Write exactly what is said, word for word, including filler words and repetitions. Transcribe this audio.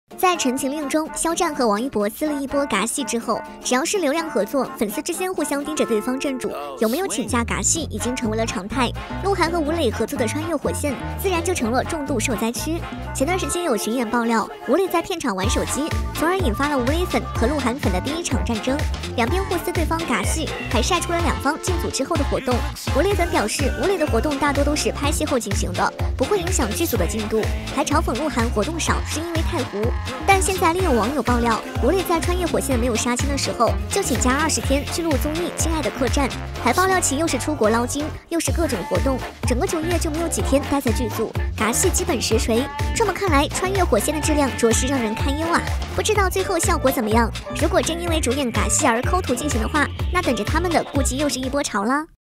在《陈情令》中，肖战和王一博撕了一波尬戏之后，只要是流量合作，粉丝之间互相盯着对方正主有没有请假尬戏，已经成为了常态。鹿晗和吴磊合作的《穿越火线》自然就成了重度受灾区。前段时间有巡演爆料，吴磊在片场玩手机，从而引发了吴磊粉和鹿晗粉的第一场战争，两边互撕对方尬戏，还晒出了两方进组之后的活动。吴磊粉表示，吴磊的活动大多都是拍戏后进行的，不会影响剧组的进度，还嘲讽鹿晗活动少是因为太糊。但现在另有网友爆料，吴磊在《穿越火线》没有杀青的时候，就请假二十天去录综艺《亲爱的客栈》，还爆料其又是出国捞金，又是各种活动，整个九月就没有几天待在剧组，尬戏基本实锤。这么看来，《穿越火线》的质量着实让人堪忧啊！不知道最后效果怎么样？如果真因为主演尬戏而抠图进行的话，那等着他们的估计又是一波潮啦。